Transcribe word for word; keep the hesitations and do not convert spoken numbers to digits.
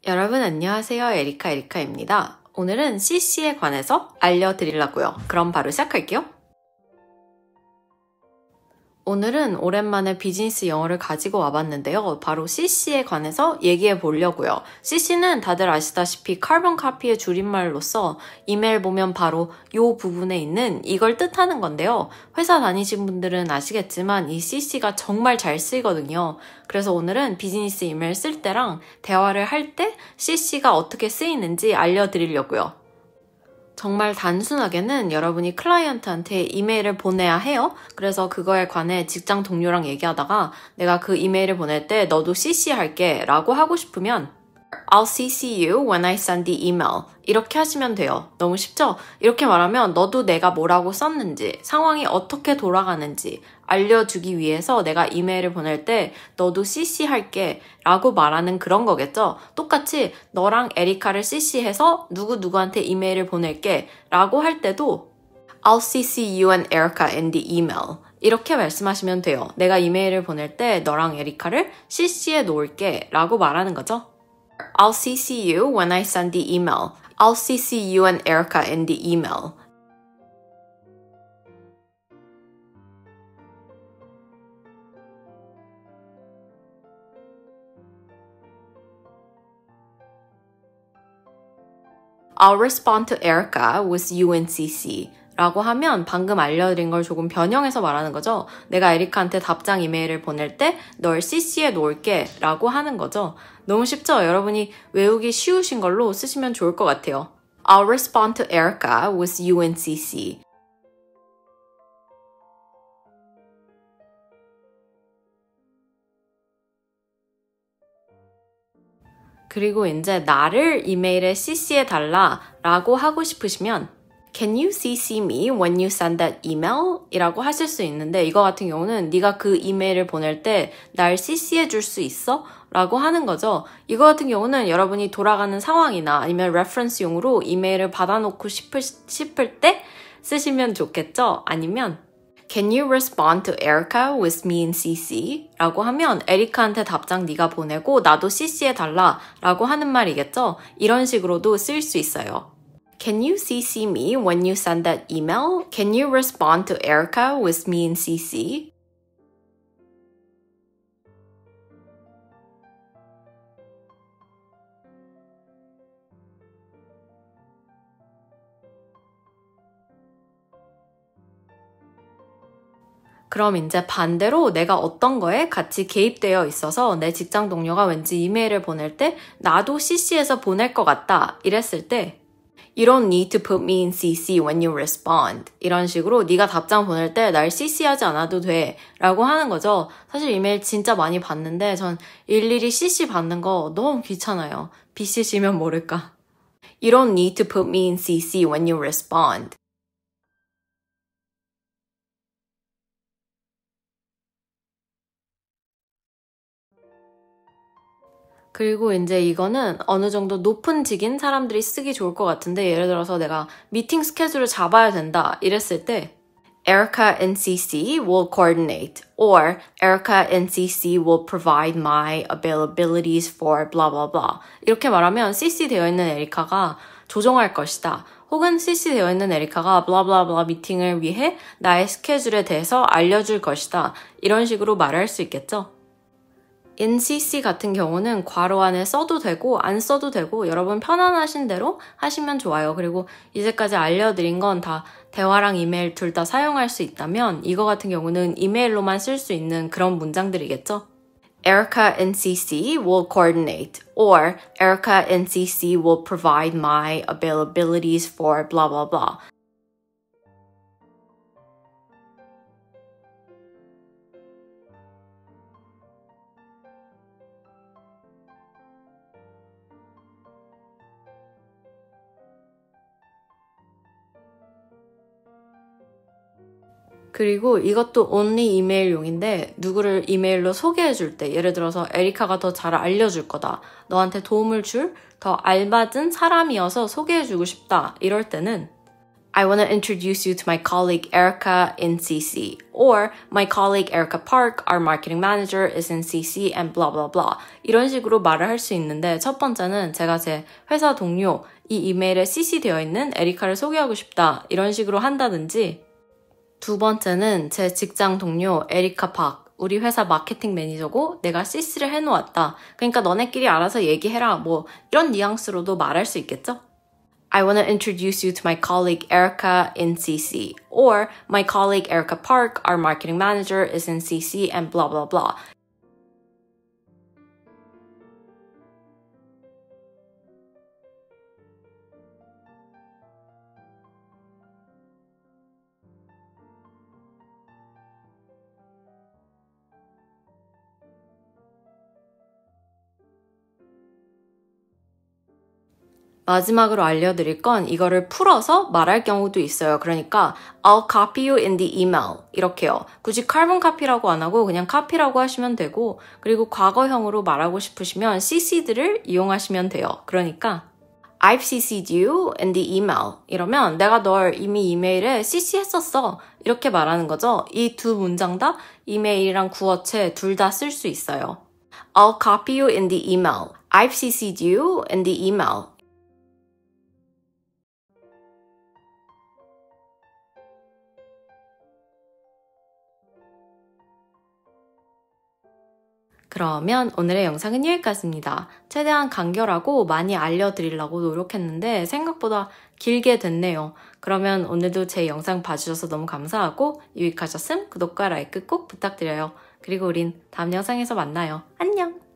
여러분 안녕하세요. 에리카 에리카입니다. 오늘은 씨씨에 관해서 알려드리려고요. 그럼 바로 시작할게요. 오늘은 오랜만에 비즈니스 영어를 가지고 와봤는데요. 바로 씨씨에 관해서 얘기해 보려고요. 씨씨는 다들 아시다시피 카본 카피의 줄임말로서 이메일 보면 바로 이 부분에 있는 이걸 뜻하는 건데요. 회사 다니신 분들은 아시겠지만 이 씨씨가 정말 잘 쓰이거든요. 그래서 오늘은 비즈니스 이메일 쓸 때랑 대화를 할 때 씨씨가 어떻게 쓰이는지 알려드리려고요. 정말 단순하게는 여러분이 클라이언트한테 이메일을 보내야 해요. 그래서 그거에 관해 직장 동료랑 얘기하다가 내가 그 이메일을 보낼 때 너도 씨씨 할게 라고 하고 싶으면 I'll 씨씨 you when I send the email. 이렇게 하시면 돼요. 너무 쉽죠? 이렇게 말하면 너도 내가 뭐라고 썼는지, 상황이 어떻게 돌아가는지 알려주기 위해서 내가 이메일을 보낼 때 너도 씨씨 할게 라고 말하는 그런 거겠죠? 똑같이 너랑 에리카를 씨씨해서 누구누구한테 이메일을 보낼게 라고 할 때도 I'll 씨씨 you and Erica in the email. 이렇게 말씀하시면 돼요. 내가 이메일을 보낼 때 너랑 에리카를 씨씨해 놓을게 라고 말하는 거죠. I'll 씨씨 you when I send the email. I'll 씨씨 you and Erica in the email. I'll respond to Erica with you in 씨씨. 라고 하면 방금 알려드린 걸 조금 변형해서 말하는 거죠. 내가 에리카한테 답장 이메일을 보낼 때 널 씨씨해 놓을게 라고 하는 거죠. 너무 쉽죠? 여러분이 외우기 쉬우신 걸로 쓰시면 좋을 것 같아요. I'll respond to Erica with you in 씨씨. 그리고 이제 나를 이메일에 씨씨해 달라 라고 하고 싶으시면 Can you 씨씨 me when you send that email? 이라고 하실 수 있는데 이거 같은 경우는 네가 그 이메일을 보낼 때 날 씨씨해 줄 수 있어? 라고 하는 거죠. 이거 같은 경우는 여러분이 돌아가는 상황이나 아니면 레퍼런스용으로 이메일을 받아놓고 싶을, 싶을 때 쓰시면 좋겠죠? 아니면 Can you respond to Erica with me in 씨씨? 라고 하면 에리카한테 답장 네가 보내고 나도 씨씨해 달라 라고 하는 말이겠죠? 이런 식으로도 쓸 수 있어요. Can you 씨씨 me when you send that email? Can you respond to Erica with me in 씨씨? 그럼 이제 반대로 내가 어떤 거에 같이 개입되어 있어서 내 직장 동료가 왠지 이메일을 보낼 때 나도 씨씨해서 보낼 것 같다 이랬을 때 You don't need to put me in 씨씨 when you respond. 이런 식으로 네가 답장 보낼 때 날 씨씨하지 않아도 돼 라고 하는 거죠. 사실 이메일 진짜 많이 받는데 전 일일이 씨씨 받는 거 너무 귀찮아요. 비씨씨면 모를까. You don't need to put me in 씨씨 when you respond. 그리고 이제 이거는 어느 정도 높은 직인 사람들이 쓰기 좋을 것 같은데 예를 들어서 내가 미팅 스케줄을 잡아야 된다 이랬을 때 Erica in 씨씨 will coordinate or Erica in 씨씨 will provide my availabilities for blah blah blah 이렇게 말하면 씨씨 되어 있는 에리카가 조정할 것이다. 혹은 씨씨 되어 있는 에리카가 blah blah blah 미팅을 위해 나의 스케줄에 대해서 알려줄 것이다. 이런 식으로 말할 수 있겠죠. in 씨씨 같은 경우는 괄호 안에 써도 되고 안 써도 되고 여러분 편안하신 대로 하시면 좋아요. 그리고 이제까지 알려드린 건 다 대화랑 이메일 둘 다 사용할 수 있다면 이거 같은 경우는 이메일로만 쓸 수 있는 그런 문장들이겠죠. Erica in 씨씨 will coordinate or Erica in 씨씨 will provide my availabilities for blah blah blah. 그리고 이것도 only 이메일용인데 누구를 이메일로 소개해줄 때 예를 들어서 에리카가 더 잘 알려줄 거다. 너한테 도움을 줄 더 알맞은 사람이어서 소개해주고 싶다. 이럴 때는 I want to introduce you to my colleague Erica in C C. Or my colleague Erica Park, our marketing manager, is in C C and blah blah blah. 이런 식으로 말을 할 수 있는데 첫 번째는 제가 제 회사 동료, 이 이메일에 씨씨 되어 있는 에리카를 소개하고 싶다. 이런 식으로 한다든지 두 번째는 제 직장 동료 에리카 박, 우리 회사 마케팅 매니저고 내가 씨씨를 해놓았다. 그러니까 너네끼리 알아서 얘기해라. 뭐 이런 뉘앙스로도 말할 수 있겠죠? I want to introduce you to my colleague Erica in C C. Or my colleague Erica Park, our marketing manager, is in C C and blah blah blah. 마지막으로 알려드릴 건 이거를 풀어서 말할 경우도 있어요. 그러니까 I'll copy you in the email 이렇게요. 굳이 carbon copy라고 안 하고 그냥 copy라고 하시면 되고 그리고 과거형으로 말하고 싶으시면 씨씨들을 이용하시면 돼요. 그러니까 I've 씨씨'd you in the email 이러면 내가 널 이미 이메일에 씨씨했었어 이렇게 말하는 거죠. 이 두 문장 다 이메일이랑 구어체 둘 다 쓸 수 있어요. I'll copy you in the email. I've 씨씨'd you in the email. 그러면 오늘의 영상은 여기까지입니다. 최대한 간결하고 많이 알려드리려고 노력했는데 생각보다 길게 됐네요. 그러면 오늘도 제 영상 봐주셔서 너무 감사하고 유익하셨음 구독과 라이크 꼭 부탁드려요. 그리고 우린 다음 영상에서 만나요. 안녕!